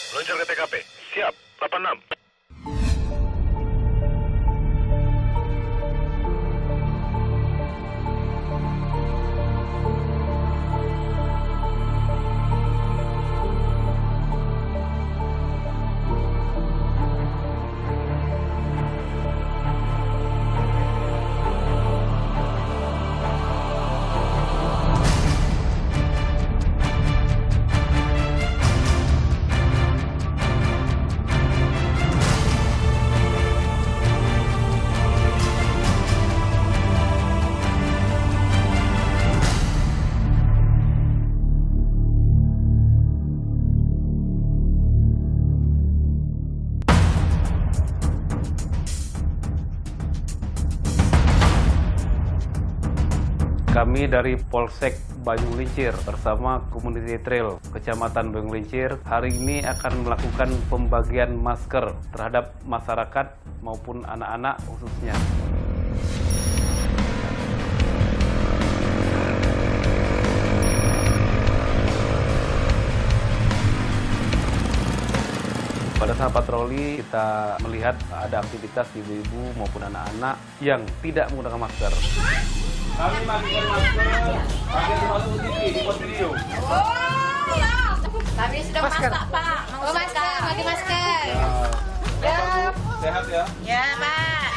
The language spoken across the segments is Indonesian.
Meluncur ke TKP. Siap, 86. Kami dari Polsek Banyung Lincir bersama Community Trail Kecamatan Banyung Lincir hari ini akan melakukan pembagian masker terhadap masyarakat maupun anak-anak khususnya. Pada saat patroli, kita melihat ada aktivitas ibu-ibu maupun anak-anak yang tidak menggunakan masker. Kami bagikan masker, pakai masuk TV, dibuat video. Oh, ya. Kami sudah masak, Pak. Mau masker, bagi masker. Ya. Sehat ya? Ya, Pak.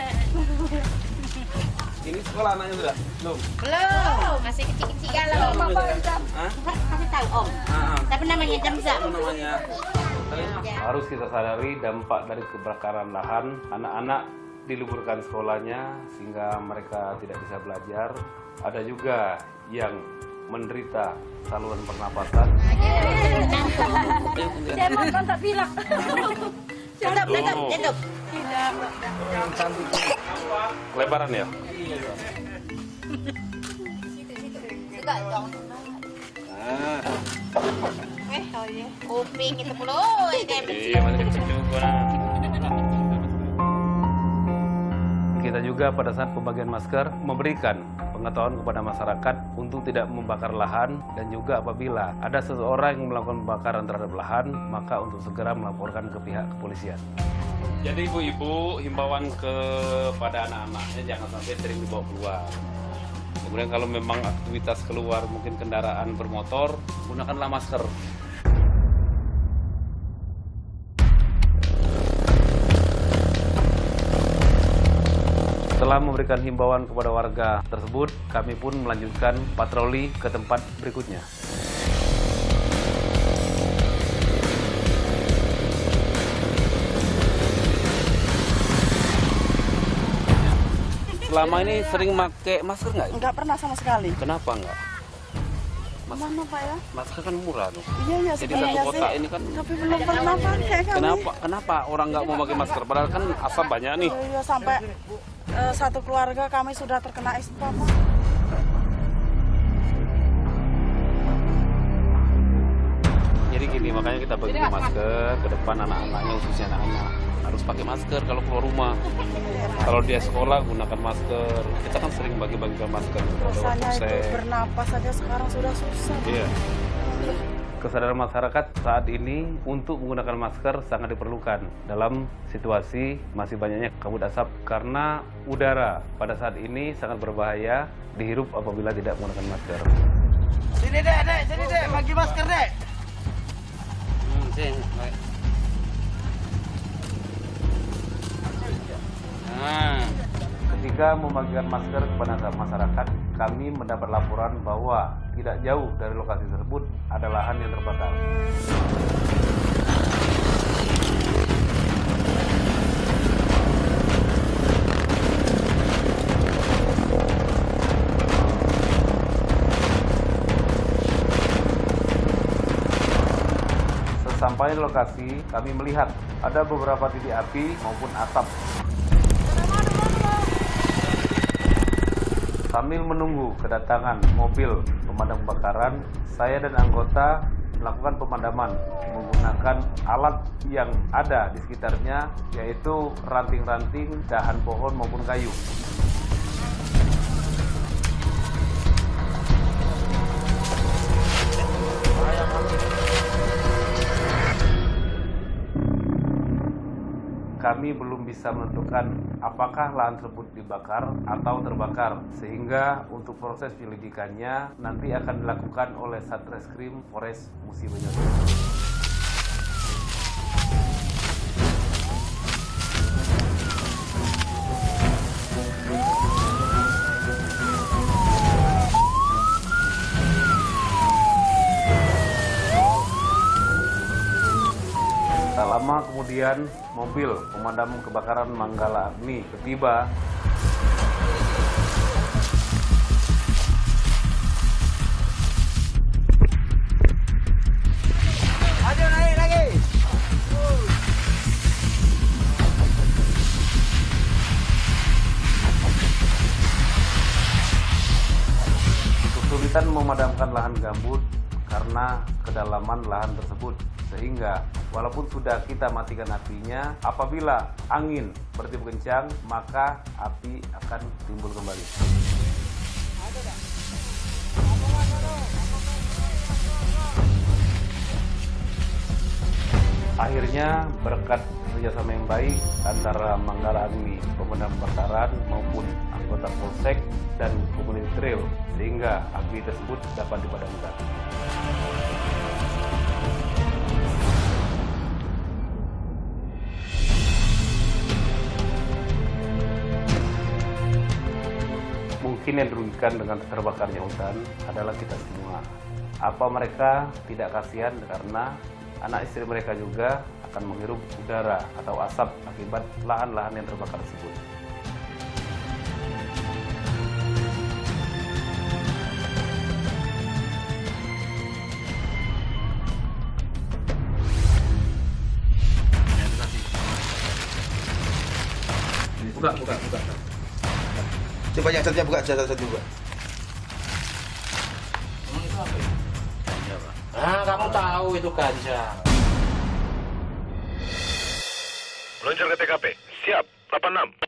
Ini sekolah anaknya sudah? Belum? Belum. Masih kecil-kecil galau. Kasih tahu, Om. Tapi namanya Jamza. Namanya. Harus kita sadari dampak dari kebakaran lahan, anak-anak diliburkan sekolahnya sehingga mereka tidak bisa belajar. Ada juga yang menderita saluran pernapasan. Saya makan tak bilang. Tutup. Kelebaran ya? Juga dong. Kuping itu mulu. Iya, masih kecil juga. Kita juga pada saat pembagian masker memberikan pengetahuan kepada masyarakat untuk tidak membakar lahan, dan juga apabila ada seseorang yang melakukan pembakaran terhadap lahan, maka untuk segera melaporkan ke pihak kepolisian. Jadi ibu-ibu, himbauan kepada anak-anaknya jangan sampai sering dibawa keluar. Kemudian kalau memang aktivitas keluar, mungkin kendaraan bermotor, gunakanlah masker. Setelah memberikan himbauan kepada warga tersebut, kami pun melanjutkan patroli ke tempat berikutnya. Selama ini sering pakai masker nggak? Nggak pernah sama sekali. Kenapa nggak? Mana Pak ya? Masker kan murah tuh. Iya, Jadi sebenarnya satu kotak sih. ini kan. Tapi belum pernah pakai kami. Kenapa orang nggak mau pakai masker? Padahal kan asap banyak nih. Iya, sampai satu keluarga kami sudah terkena ispa, Pak. Jadi gini, makanya kita bagi masker ke depan anak-anaknya, khususnya anak-anak. Harus pakai masker kalau keluar rumah. Kalau dia sekolah gunakan masker. Kita kan sering bagi-bagikan masker. Rasanya itu bernapas saja sekarang sudah susah. Iya. Kesadaran masyarakat saat ini untuk menggunakan masker sangat diperlukan dalam situasi masih banyaknya kabut asap, karena udara pada saat ini sangat berbahaya dihirup apabila tidak menggunakan masker. Sini dek, bagi masker dek. Ketika membagikan masker kepada masyarakat, kami mendapat laporan bahwa tidak jauh dari lokasi tersebut ada lahan yang terbakar. Sesampai di lokasi, kami melihat ada beberapa titik api maupun asap. Sambil menunggu kedatangan mobil pemadam kebakaran, saya dan anggota melakukan pemadaman menggunakan alat yang ada di sekitarnya, yaitu ranting-ranting, dahan pohon maupun kayu. kami belum bisa menentukan apakah lahan tersebut dibakar atau terbakar, sehingga untuk proses penyelidikannya nanti akan dilakukan oleh Satreskrim Polres Musi Banyu. Tak lama kemudian, mobil pemadam kebakaran Manggala Agni tiba. Ayo naik lagi. Kesulitan memadamkan lahan gambut karena kedalaman lahan tersebut, sehingga walaupun sudah kita matikan apinya, apabila angin bertiup kencang maka api akan timbul kembali. Akhirnya berkat kerjasama yang baik antara Manggala Agni, pemadam kebakaran maupun anggota Polsek dan komunitas trail, sehingga api tersebut dapat dipadamkan. Mungkin yang dirugikan dengan terbakarnya hutan adalah kita semua. Apa mereka tidak kasihan karena anak istri mereka juga akan menghirup udara atau asap akibat lahan-lahan yang terbakar tersebut. Buka. Coba yang satunya buka, satu buka. Emang itu apa ya? Ganja, Pak. Ah, kamu tahu itu ganja. Meluncur ke TKP. Siap. 86.